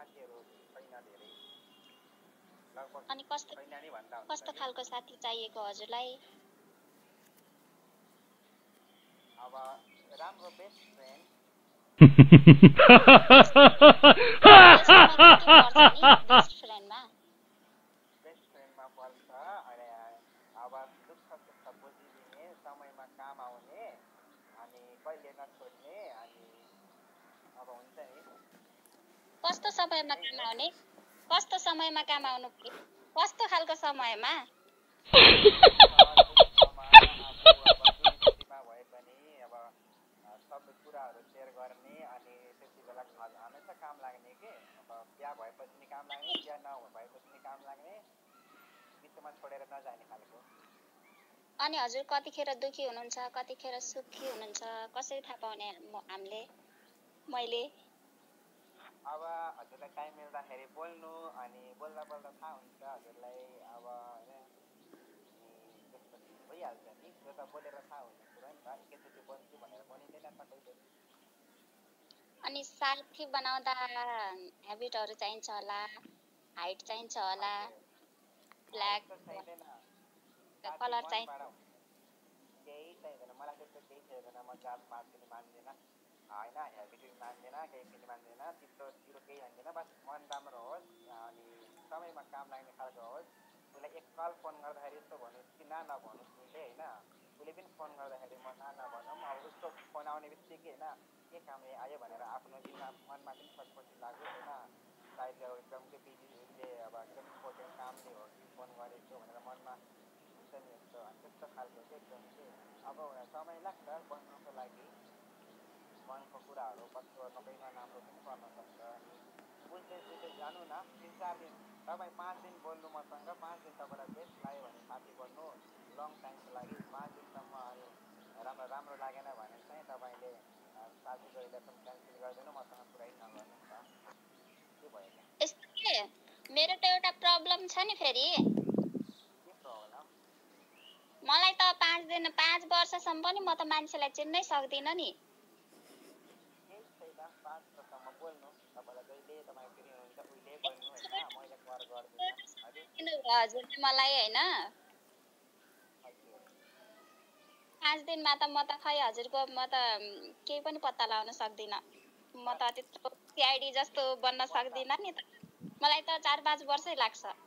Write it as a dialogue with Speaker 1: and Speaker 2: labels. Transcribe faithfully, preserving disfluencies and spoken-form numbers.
Speaker 1: साथीहरू छैन धेरै लगभग
Speaker 2: अनि कस्तो
Speaker 1: छैन नि भन्दा हुन्छ
Speaker 2: कस्तो खालको साथी चाहिएको हजुरलाई
Speaker 1: अब राम्रो बेस्ट फ्रेन्ड
Speaker 2: बेस्ट फ्रेन्डमा
Speaker 1: बेस्ट फ्रेन्डमा पर्छ अनि अब दुःख सुख बुझिदिने समयमा काम आउने अनि कहिले नछोड्ने अनि अब हुन्छ नि
Speaker 2: कस्तो समयमा काम आउने कस्तो समयमा काम आउनु कस्तो खालको समयमा
Speaker 1: भए पनि अब सबै कुराहरू सेयर गर्ने अनि त्यति बेला हमेसा काम लाग्ने के अब बिहा भएपछि नि काम लाग्ने बिहा नभएपछि नि काम लाग्ने बिचमा छोडेर नजाने खालको
Speaker 2: अनि हजुर कतिखेर दुखी हुनुहुन्छ कतिखेर सुखी हुनुहुन्छ कसरी थाहा पाउने हामीले मैले
Speaker 1: अब हजुरलाई टाइम मिल्दाखेरि बोल्नु अनि बोल्दा बोल्दा थाहा हुन्छ हजुरलाई अब त्यस्तो भइहाल्छ नि त्यो त बोलेर थाहा हुने कुरा नि त एकैचोटि बोल्छु भनेर बनिँदैन त कहिले
Speaker 2: अनि साथी बनाउँदा ह्याबिटहरू चाहिन्छ होला हाइट चाहिन्छ होला ब्ल्याक
Speaker 1: चाहिँदैन
Speaker 2: कलर चाहिन्छ
Speaker 1: केही चाहिँदैन मलाई त्यस्तो केही चाहिँदैन म जात पात पनि मान्दिनँ होइन हेबिट पनि मान्दिनँ केही पनि मान्दिनँ तिम्रो तिरो केही हान्दिनँ बस मन राम्रो होस् अनि समयमा काम लाग्ने खालको होस् उसलाई एक कल फोन गर्दाखेरि यस्तो भन्नुहोस् कि ना नभन्नुहोस् उसले होइन उसले पनि फोन गर्दाखेरि म ना नभनौँ अब उसको फोन आउने बित्तिकै होइन के कामले आयो भनेर आफ्नो दिनमा मनमा पनि छटपटी लाग्यो होइन सायद अब एकदम त्यो बिजी उसले अब एकदम इम्पोर्टेन्ट कामले हो कि फोन गरेको भनेर मनमा हुन्छ नि यस्तो त्यस्तो खालको चाहिँ एकदम चाहिँ अब समय लाग्छ बन्नको लागि मनको कुराहरू कस्तो सबैमा राम्रो पनि गर्न सक्छ अनि बुझ्दै बुझ्दै जानु न तिन चार दिन तपाईँ पाँच दिन बोल्नु मसँग पाँच दिन तपाईँलाई बेस्ट लाग्यो भने साथी बन्नु लङ टाइमको लागि पाँच दिनसम्म अनि राम्रो राम्रो लागेन भने चाहिँ तपाईँले साथीको रिलेसन क्यान्सल गरिदिनु मसँग कुरै नगर्नु त के भयो
Speaker 2: यस्तो के मेरो त एउटा प्रब्लम छ नि फेरि
Speaker 1: के प्रब्लम
Speaker 2: मलाई त पाँच दिन पाँच वर्षसम्म पनि म त मान्छेलाई चिन्नै सक्दिनँ नि
Speaker 1: केही छैन पाँच वर्षसम्म बोल्नु तपाईँलाई जहिले तपाईँ फ्री हुनुहुन्छ उहिले बोल्नु होइन मैले कर गर्दिनँ
Speaker 2: हजुरले मलाई होइन पाँच दिनमा त म त खै हजुरको म त केही पनि पत्ता लगाउन सक्दिनँ म त त्यत्रो सिआइडी जस्तो बन्न सक्दिनँ नि त मलाई त चार पाँच वर्षै लाग्छ